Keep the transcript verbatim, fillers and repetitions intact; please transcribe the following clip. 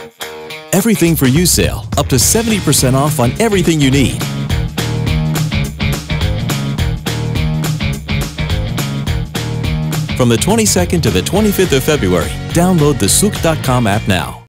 Everything for You sale, up to seventy percent off on everything you need. From the twenty-second to the twenty-fifth of February, download the Souk dot com app now.